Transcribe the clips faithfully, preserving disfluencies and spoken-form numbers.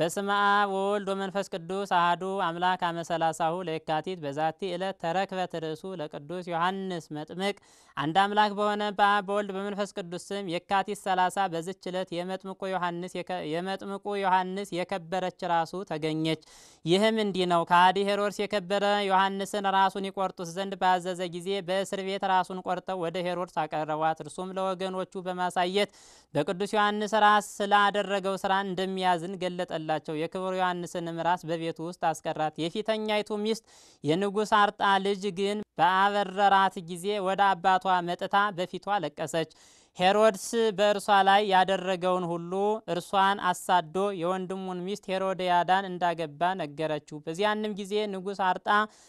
በስመ አብ ወወልድ ወመንፈስ ቅዱስ አሐዱ አምላክ አመ ሰላሳሁ ለየካቲት በዛቲ ዕለት ተረክበት ርእሱ ለቅዱስ ዮሐንስ መጥምቅ። አንድ አምላክ በሆነ በአብ በወልድ በመንፈስ ቅዱስ ስም የካቲት ሰላሳ በዚች ዕለት የመጥምቁ ዮሐንስ የመጥምቁ ዮሐንስ የከበረች ራሱ ተገኘች። ይህም እንዲህ ነው። ከሃዲ ሄሮድስ የከበረ ዮሐንስን ራሱን ይቆርጡት ዘንድ ባዘዘ ጊዜ በእስር ቤት ራሱን ቆርጠው ወደ ሄሮድስ አቀረቧት። እርሱም ለወገኖቹ በማሳየት በቅዱስ ዮሐንስ ራስ ስላደረገው ስራ እንደሚያዝን ገለጠላቸው። የክቡር ዮሐንስንም ራስ በቤቱ ውስጥ አስቀራት። የፊተኛይቱ ሚስት የንጉሥ አርጣ ልጅ ግን በአበረራት ጊዜ ወደ አባቷ መጥታ በፊቷ ለቀሰች። ሄሮድስ በእርሷ ላይ ያደረገውን ሁሉ እርሷን አሳዶ የወንድሙን ሚስት ሄሮድያዳን እንዳገባ ነገረችው። በዚያንም ጊዜ ንጉሥ አርጣ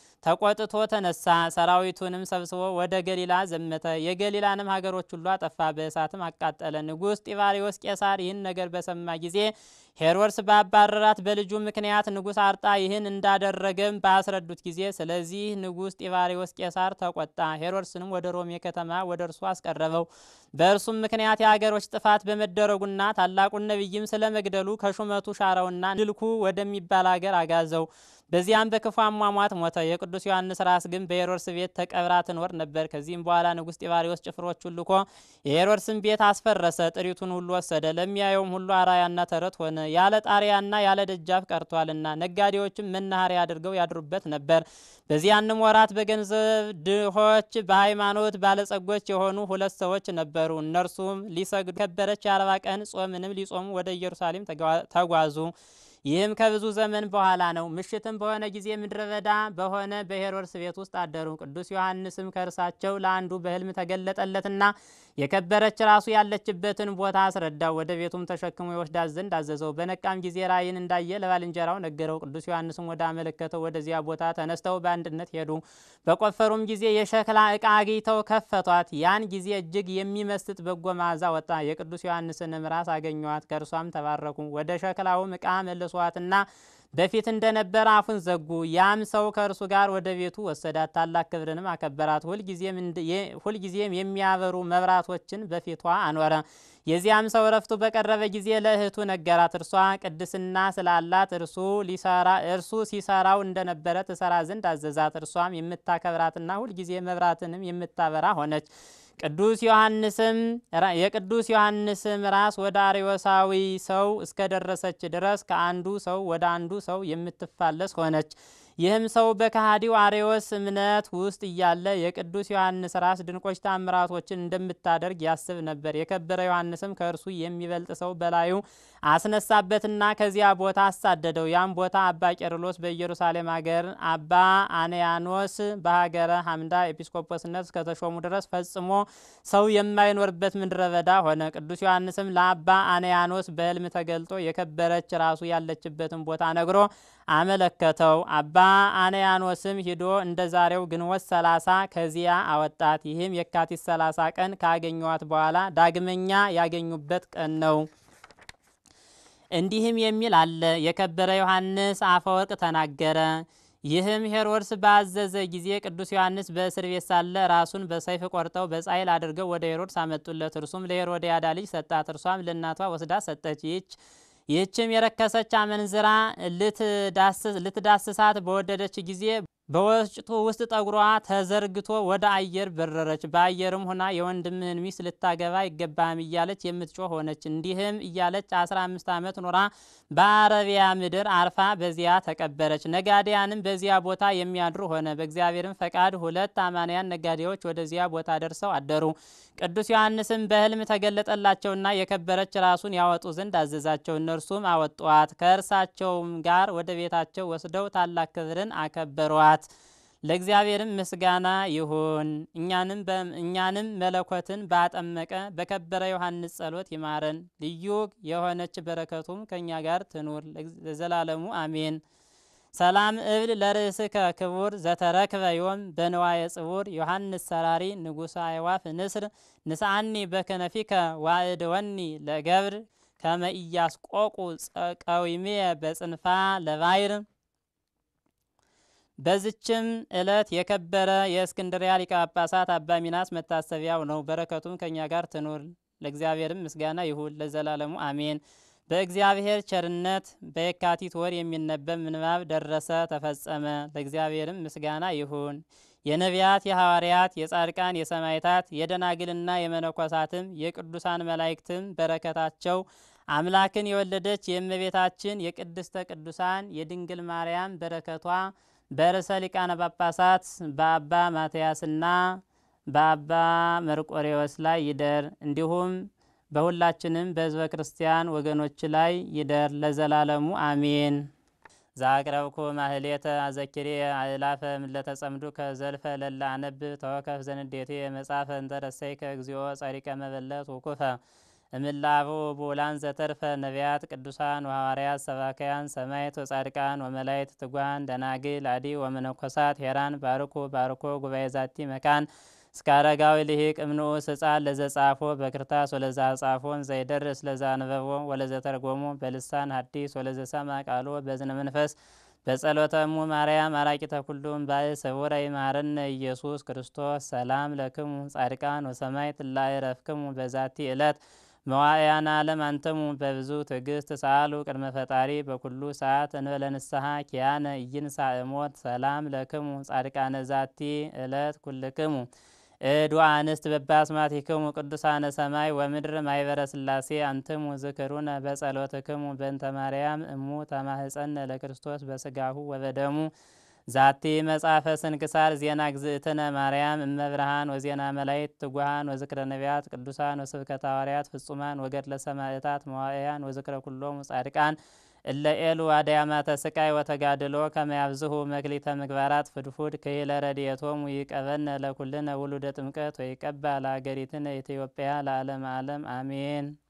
ተቆጥቶ ተነሳ። ሰራዊቱንም ሰብስቦ ወደ ገሊላ ዘመተ። የገሊላንም ሀገሮች ሁሉ አጠፋ፣ በእሳትም አቃጠለ። ንጉሥ ጢባሪዎስ ቄሳር ይህን ነገር በሰማ ጊዜ ሄሮድስ ባባረራት በልጁ ምክንያት ንጉሥ አርጣ ይህን እንዳደረገም ባስረዱት ጊዜ ስለዚህ ንጉሥ ጢባሪዎስ ቄሳር ተቆጣ። ሄሮድስንም ወደ ሮሜ ከተማ ወደ እርሱ አስቀረበው። በእርሱም ምክንያት የሀገሮች ጥፋት በመደረጉና ታላቁን ነቢይም ስለመግደሉ ከሹመቱ ሻረውና ድልኩ ወደሚባል ሀገር አጋዘው። በዚያም በክፉ አሟሟት ሞተ። የቅዱስ ዮሐንስ ራስ ግን በሄሮድስ ቤት ተቀብራ ትኖር ነበር። ከዚህም በኋላ ንጉሥ ጢባሪዎስ ጭፍሮቹን ልኮ የሄሮድስን ቤት አስፈረሰ፣ ጥሪቱን ሁሉ ወሰደ። ለሚያየውም ሁሉ አራያና ተረት ሆነ፣ ያለ ጣሪያና ያለ ደጃፍ ቀርቷልና። ነጋዴዎችም መናኸሪያ አድርገው ያድሩበት ነበር። በዚያንም ወራት በገንዘብ ድሆች በሃይማኖት ባለጸጎች የሆኑ ሁለት ሰዎች ነበሩ። እነርሱም ሊሰግዱ ከበረች የአርባ ቀን ጾምንም ሊጾሙ ወደ ኢየሩሳሌም ተጓዙ። ይህም ከብዙ ዘመን በኋላ ነው። ምሽትም በሆነ ጊዜ ምድረ በዳ በሆነ በሄሮድስ ቤት ውስጥ አደሩ። ቅዱስ ዮሐንስም ከእርሳቸው ለአንዱ በሕልም ተገለጠለትና የከበረች ራሱ ያለችበትን ቦታ አስረዳው። ወደ ቤቱም ተሸክሞ ይወስዳት ዘንድ አዘዘው። በነቃም ጊዜ ራእይን እንዳየ ለባልንጀራው ነገረው። ቅዱስ ዮሐንስም ወደ አመለከተው ወደዚያ ቦታ ተነስተው በአንድነት ሄዱ። በቆፈሩም ጊዜ የሸክላ ዕቃ አግኝተው ከፈቷት። ያን ጊዜ እጅግ የሚመስጥ በጎ መዓዛ ወጣ። የቅዱስ ዮሐንስንም ራስ አገኟት፣ ከእርሷም ተባረኩ። ወደ ሸክላውም ዕቃ መለሷትና በፊት እንደነበረ አፉን ዘጉ። ያም ሰው ከእርሱ ጋር ወደ ቤቱ ወሰዳት፣ ታላቅ ክብርንም አከበራት። ሁልጊዜም የሚያበሩ መብራቶችን በፊቷ አኖረ። የዚያም ሰው ረፍቱ በቀረበ ጊዜ ለእህቱ ነገራት። እርሷ ቅድስና ስላላት እርሱ ሊሰራ እርሱ ሲሰራው እንደነበረ ትሰራ ዘንድ አዘዛት። እርሷም የምታከብራትና ሁልጊዜ መብራትንም የምታበራ ሆነች። ቅዱስ ዮሐንስም የቅዱስ ዮሐንስም ራስ ወደ አርዮሳዊ ሰው እስከደረሰች ድረስ ከአንዱ ሰው ወደ አንዱ ሰው የምትፋለስ ሆነች። ይህም ሰው በከሃዲው አርዮስ እምነት ውስጥ እያለ የቅዱስ ዮሐንስ ራስ ድንቆች ታምራቶችን እንደምታደርግ ያስብ ነበር። የከበረ ዮሐንስም ከእርሱ የሚበልጥ ሰው በላዩ አስነሳበትና ከዚያ ቦታ አሳደደው። ያም ቦታ አባ ቄርሎስ በኢየሩሳሌም ሀገር፣ አባ አንያኖስ በሀገረ ሐምዳ ኤጲስቆጶስነት እስከተሾሙ ድረስ ፈጽሞ ሰው የማይኖርበት ምድረ በዳ ሆነ። ቅዱስ ዮሐንስም ለአባ አንያኖስ በሕልም ተገልጦ የከበረች ራሱ ያለችበትን ቦታ ነግሮ አመለከተው። አባ አንያኖስም ሂዶ እንደ ዛሬው ግንቦት ሰላሳ ከዚያ አወጣት። ይህም የካቲት ሰላሳ ቀን ካገኘዋት በኋላ ዳግመኛ ያገኙበት ቀን ነው። እንዲህም የሚል አለ። የከበረ ዮሐንስ አፈወርቅ ተናገረ። ይህም ሄሮድስ ባዘዘ ጊዜ ቅዱስ ዮሐንስ በእስር ቤት ሳለ ራሱን በሰይፍ ቆርጠው በጻይል አድርገው ወደ ሄሮድስ አመጡለት። እርሱም ለሄሮድያዳ ልጅ ሰጣት፣ እርሷም ለእናቷ ወስዳ ሰጠች። ይህች ይህችም የረከሰች አመንዝራ ልትዳስሳት በወደደች ጊዜ በወጭቱ ውስጥ ጠጉሯ ተዘርግቶ ወደ አየር በረረች። በአየርም ሆና የወንድምህን ሚስት ልታገባ አይገባህም እያለች የምትጮህ ሆነች። እንዲህም እያለች አስራ አምስት ዓመት ኖራ በአረቢያ ምድር አርፋ በዚያ ተቀበረች። ነጋዴያንም በዚያ ቦታ የሚያድሩ ሆነ። በእግዚአብሔርም ፈቃድ ሁለት አማንያን ነጋዴዎች ወደዚያ ቦታ ደርሰው አደሩ። ቅዱስ ዮሐንስም በሕልም ተገለጠላቸውና የከበረች ራሱን ያወጡ ዘንድ አዘዛቸው። እነርሱም አወጧት። ከእርሳቸውም ጋር ወደ ቤታቸው ወስደው ታላቅ ክብርን አከበሯት። ለእግዚአብሔርም ምስጋና ይሁን። እኛንም መለኮትን ባጠመቀ በከበረ ዮሐንስ ጸሎት ይማረን። ልዩ የሆነች በረከቱም ከእኛ ጋር ትኑር ለዘላለሙ አሜን። ሰላም እብል ለርእስከ ክቡር ዘተረክበ ዮም በንዋየ ጽቡር ዮሐንስ ሰራሪ ንጉሠ አዕዋፍ ንስር ንስአኒ በከነፊከ ዋእድወኒ ለገብር ከመ ኢያስቆቁ ቀዊሜ በጽንፋ ለባይር። በዚችም ዕለት የከበረ የእስክንድርያ ሊቀ ጳጳሳት አባ ሚናስ መታሰቢያው ነው። በረከቱም ከእኛ ጋር ትኑር። ለእግዚአብሔርም ምስጋና ይሁን ለዘላለሙ አሜን። በእግዚአብሔር ቸርነት በየካቲት ወር የሚነበብ ምንባብ ደረሰ፣ ተፈጸመ። ለእግዚአብሔርም ምስጋና ይሁን። የነቢያት፣ የሐዋርያት፣ የጻድቃን፣ የሰማዕታት፣ የደናግልና የመነኮሳትም የቅዱሳን መላእክትም በረከታቸው አምላክን የወለደች የእመቤታችን የቅድስተ ቅዱሳን የድንግል ማርያም በረከቷ በርዕሰ ሊቃነ ጳጳሳት በአባ ማትያስና በአባ መርቆሬዎስ ላይ ይደር፣ እንዲሁም በሁላችንም በሕዝበ ክርስቲያን ወገኖች ላይ ይደር ለዘላለሙ አሜን። ዛቅረብኩ ማህሌተ አዘኪሬ አእላፈ ምለተጸምዱ ከዘልፈ ለላ አነብ ተወከፍ ዘንዴቴ መጻፈ እንተረሰይ ከእግዚኦ ጸሪቀ መበለት ወኩፈ እምላቡ ቡላን ዘተርፈ ነቢያት ቅዱሳን ወሐዋርያት ሰባካያን ሰማዕት ወጻድቃን ወመላእክት ትጓን ደናግል አዲ ወመነኮሳት ሄራን ባርኩ ባርኮ ጉባኤ ዛቲ መካን እስከ አረጋዊ ልሂቅ እምንዑስ ሕፃን ለዘጻፎ በክርታስ ወለዛ ጻፎን ዘይደርስ ለዛ አንበቦ ወለዘተርጎሞ በልሳን ሐዲስ ወለዘሰማ ቃሎ በዝነ መንፈስ በጸሎተሙ ማርያም አራቂተ ኩሉም ባይ ሰውረ ይማረነ ኢየሱስ ክርስቶስ። ሰላም ለክሙ ጻድቃን ወሰማዕት ላዕረፍክሙ በዛቲ ዕለት መዋዕያነ ዓለም አንተሙ በብዙ ትዕግስት ሰአሉ ቅድመ ፈጣሪ በኩሉ ሰዓት እንበለ ንስሐ ኪያነ ኢይንሣእ እሞት። ሰላም ለክሙ ጻድቃነ ዛቲ ዕለት ኩልክሙ እድ ወአንስት በባስማቲክሙ ቅዱሳነ ሰማይ ወምድር ማይበረ ሥላሴ አንትሙ ዝክሩነ በጸሎትክሙ በእንተ ማርያም እሙ ተማህፀነ ለክርስቶስ በስጋሁ ወበደሙ። ዛቲ መጽሐፈ ስንክሳር ዜና ግዝእትነ ማርያም እመብርሃን ወዜና መላእክት ትጉሃን ወዝክረ ነቢያት ቅዱሳን ወስብከተ ሐዋርያት ፍጹማን ወገድለ ሰማዕታት መዋዕያን ወዝክረ ኩሎሙ ጻድቃን እለ ኤሉ አድያማተ ስቃይ ወተጋድሎ ከመ ያብዝሁ መክሊተ ምግባራት ፍድፉድ ከይለ ረድኤቶሙ ይቀበነ ለኩልነ ውሉደ ጥምቀት ወይቀባ ለአገሪትነ ኢትዮጵያ ለዓለመ ዓለም አሜን።